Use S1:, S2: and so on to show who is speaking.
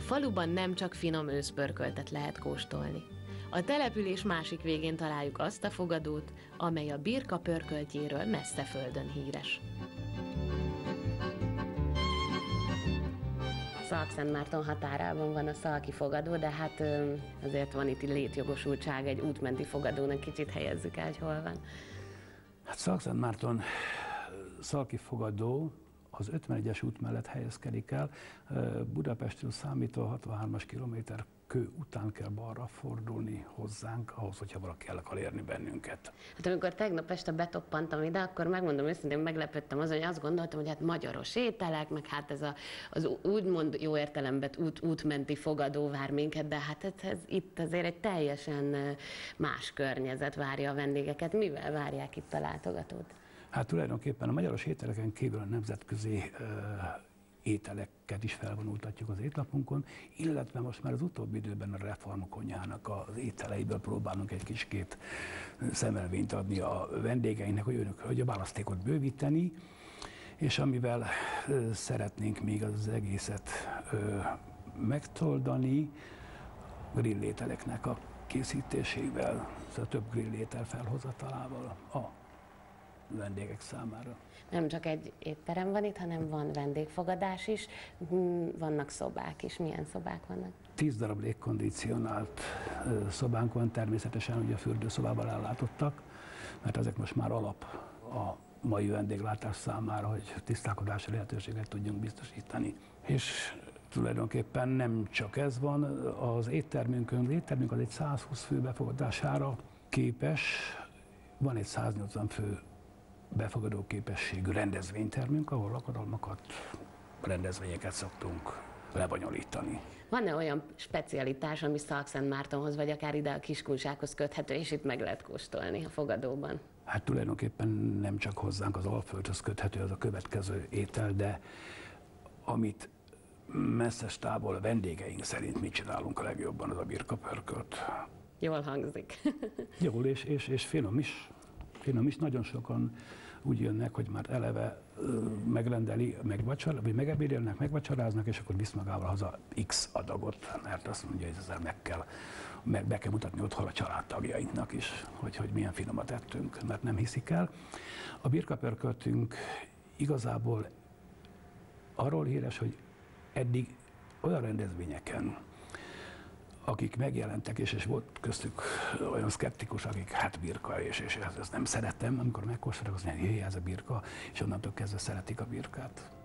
S1: faluban nem csak finom őszpörköltet lehet kóstolni. A település másik végén találjuk azt a fogadót, amely a birka pörköltjéről messze földön híres. Szalkszentmárton határában van a szalki fogadó, de hát azért van itt létjogosultság egy útmenti fogadónak, kicsit helyezzük el, hogy hol van.
S2: Hát Szalkszentmárton szalki fogadó az 51-es út mellett helyezkedik el. Budapestről számítva 63-as kilométer kő után kell balra fordulni hozzánk, ahhoz, hogyha valaki el akar érni bennünket.
S1: Hát amikor tegnap este betoppantam ide, akkor megmondom őszintén, meglepődtem azon, hogy azt gondoltam, hogy hát magyaros ételek, meg hát ez az úgymond jó értelemben útmenti fogadó vár minket, de hát ez itt azért egy teljesen más környezet várja a vendégeket. Mivel várják itt a látogatót?
S2: Hát tulajdonképpen a magyaros ételeken kívül a nemzetközi ételeket is felvonultatjuk az étlapunkon, illetve most már az utóbbi időben a reformkonyhának az ételeiből próbálunk egy kicsikét szemelvényt adni a vendégeinknek, hogy a választékot bővíteni, és amivel szeretnénk még az egészet megtoldani, grillételeknek a készítésével, szóval több grillétel felhozatalával a vendégek számára.
S1: Nem csak egy étterem van itt, hanem van vendégfogadás is, vannak szobák is. Milyen szobák vannak?
S2: 10 darab légkondicionált szobánk van, természetesen ugye a fürdőszobával ellátottak, mert ezek most már alap a mai vendéglátás számára, hogy tisztálkodási lehetőséget tudjunk biztosítani. És tulajdonképpen nem csak ez van, az éttermünk az egy 120 fő befogadására képes, van egy 180 fő befogadó képességű rendezvénytermünk, ahol lakodalmakat, rendezvényeket szoktunk lebonyolítani.
S1: Van-e olyan specialitás, ami Szalkszentmártonhoz, vagy akár ide a Kiskunsághoz köthető, és itt meg lehet kóstolni a fogadóban?
S2: Hát tulajdonképpen nem csak hozzánk az Alföldhöz köthető az a következő étel, de amit messzes távol a vendégeink szerint mit csinálunk a legjobban, az a birkapörkölt.
S1: Jól hangzik.
S2: Jól, és finom is. Finom is, nagyon sokan úgy jönnek, hogy már eleve megrendeli, vagy megebédélnek, megvacsoráznak, és akkor visz magával haza X adagot, mert azt mondja, hogy ezzel be kell mutatni otthon a családtagjainknak is, hogy milyen finomat ettünk, mert nem hiszik el. A birkapörköltünk igazából arról híres, hogy eddig olyan rendezvényeken, akik megjelentek, és volt köztük olyan szkeptikus, akik hát birka, és ezt nem szeretem, amikor megkóstoltak, azt mondják, hogy ez a birka, és onnantól kezdve szeretik a birkát.